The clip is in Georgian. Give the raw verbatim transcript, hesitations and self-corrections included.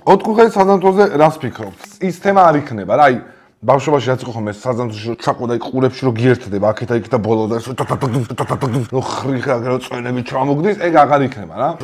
ოთხკუთხა საზამთროზე რას ფიქრობთ? ის თემა არ იქნება რა, აი ბავშვობაში რაც იყო ხომ ეს საზამთროში რომ ჩაყვა და ყურებში რომ გიერთდება აქეთ და იქ და ბოლო და რო ხრიხა რო წვენები ჩამოგდის, ეგ აღარ იქნება რა.